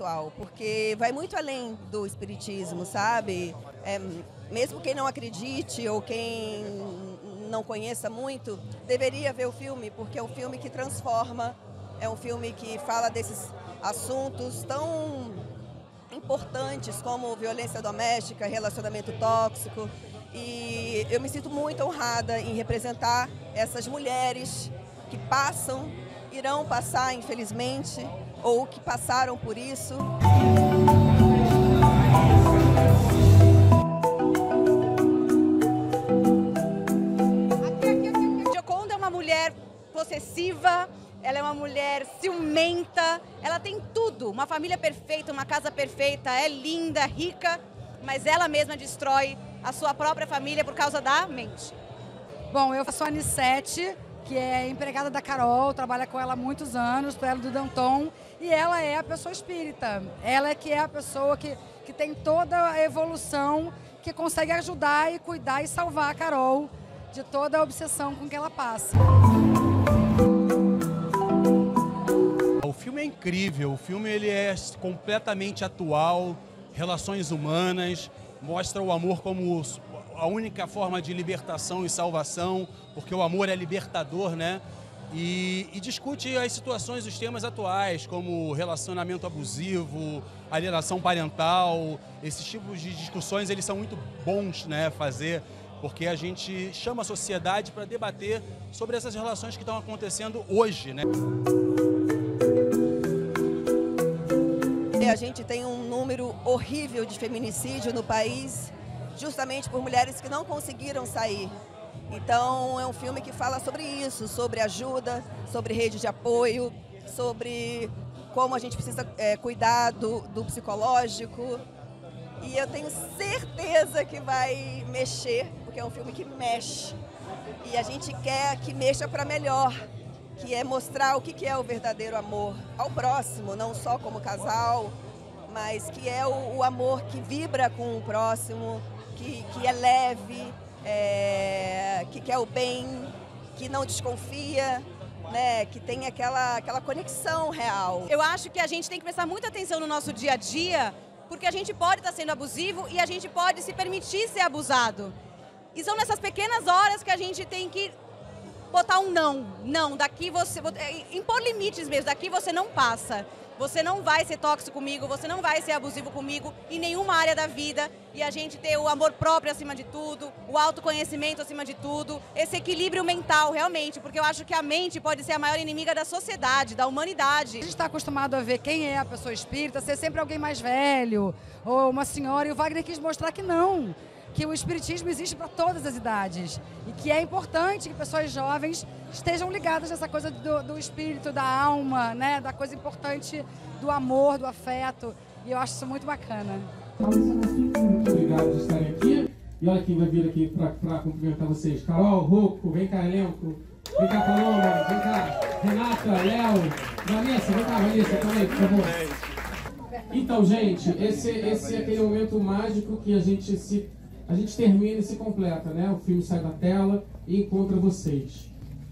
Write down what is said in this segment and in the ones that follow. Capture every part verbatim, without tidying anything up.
atual, porque vai muito além do espiritismo, sabe? É, mesmo quem não acredite ou quem não conheça muito, deveria ver o filme, porque é um filme que transforma, é um filme que fala desses assuntos tão importantes como violência doméstica, relacionamento tóxico. E eu me sinto muito honrada em representar essas mulheres que passam, irão passar, infelizmente, ou que passaram por isso. Gioconda é uma mulher possessiva, ela é uma mulher ciumenta, ela tem tudo, uma família perfeita, uma casa perfeita, é linda, rica, mas ela mesma destrói a sua própria família por causa da mente. Bom, eu sou a Anissete, que é empregada da Carol, trabalha com ela há muitos anos, ela do Danton, e ela é a pessoa espírita. Ela é que é a pessoa que, que tem toda a evolução, que consegue ajudar e cuidar e salvar a Carol de toda a obsessão com que ela passa. O filme é incrível, o filme ele é completamente atual, relações humanas, mostra o amor como a única forma de libertação e salvação, porque o amor é libertador, né? E, e discute as situações, os temas atuais, como relacionamento abusivo, alienação parental. Esses tipos de discussões eles são muito bons, né, fazer, porque a gente chama a sociedade para debater sobre essas relações que estão acontecendo hoje, né? A gente tem um número horrível de feminicídio no país, justamente por mulheres que não conseguiram sair. Então é um filme que fala sobre isso, sobre ajuda, sobre rede de apoio, sobre como a gente precisa é, cuidar do, do psicológico. E eu tenho certeza que vai mexer, porque é um filme que mexe. E a gente quer que mexa para melhor, que é mostrar o que é o verdadeiro amor ao próximo, não só como casal, mas que é o, o amor que vibra com o próximo, que, que é leve, é, que quer o bem, que não desconfia, né, que tem aquela, aquela conexão real. Eu acho que a gente tem que prestar muita atenção no nosso dia a dia, porque a gente pode estar sendo abusivo e a gente pode se permitir ser abusado. E são nessas pequenas horas que a gente tem que botar um não. Não, daqui você... impor limites mesmo, daqui você não passa. Você não vai ser tóxico comigo, você não vai ser abusivo comigo em nenhuma área da vida. E a gente ter o amor próprio acima de tudo, o autoconhecimento acima de tudo, esse equilíbrio mental realmente, porque eu acho que a mente pode ser a maior inimiga da sociedade, da humanidade. A gente está acostumado a ver quem é a pessoa espírita, ser sempre alguém mais velho, ou uma senhora, e o Wagner quis mostrar que não. Que o espiritismo existe para todas as idades e que é importante que pessoas jovens estejam ligadas nessa coisa do, do espírito, da alma, né? Da coisa importante do amor, do afeto, e eu acho isso muito bacana. Muito obrigado por estarem aqui e olha quem vai vir aqui para cumprimentar vocês. Carol, Rocco, vem cá, elenco, vem cá, Paloma, vem cá, Renata, Léo, Vanessa, vem cá, Vanessa, também, por favor. Então, gente, esse, esse é aquele momento mágico que a gente se A gente termina e se completa, né? O filme sai da tela e encontra vocês.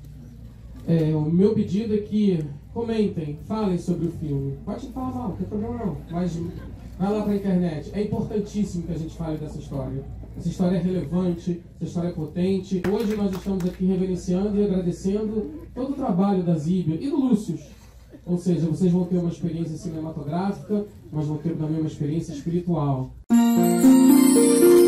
É, o meu pedido é que comentem, falem sobre o filme. Pode falar mal, não tem problema não, mas vai lá para a internet. É importantíssimo que a gente fale dessa história. Essa história é relevante, essa história é potente. Hoje nós estamos aqui reverenciando e agradecendo todo o trabalho da Zíbia e do Lúcio. Ou seja, vocês vão ter uma experiência cinematográfica, mas vão ter também uma experiência espiritual.